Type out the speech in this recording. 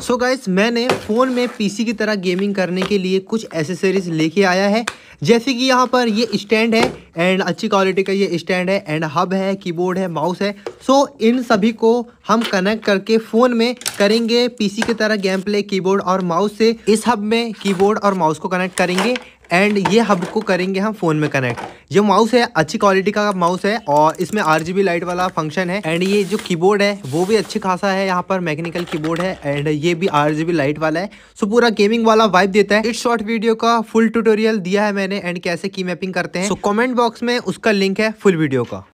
सो guys मैंने phone में PC की तरह गेमिंग करने के लिए कुछ एसेसरीज लेके आया है। जैसे कि यहाँ पर ये स्टैंड है एंड अच्छी क्वालिटी का ये स्टैंड है एंड हब है, कीबोर्ड है, माउस है। सो इन सभी को हम कनेक्ट करके फ़ोन में करेंगे पीसी की तरह गेम प्ले कीबोर्ड और माउस से। इस हब में कीबोर्ड और माउस को कनेक्ट करेंगे एंड ये हब को करेंगे हम फ़ोन में कनेक्ट। ये माउस है अच्छी क्वालिटी का माउस है और इसमें RGB लाइट वाला फंक्शन है एंड ये जो कीबोर्ड है वो भी अच्छी खासा है। यहाँ पर मैकेनिकल कीबोर्ड है एंड ये भी RGB लाइट वाला है। सो पूरा गेमिंग वाला वाइब देता है। इस शॉर्ट वीडियो का फुल ट्यूटोरियल दिया है मैंने एंड कैसे की मैपिंग करते हैं। सो कमेंट बॉक्स में उसका लिंक है फुल वीडियो का।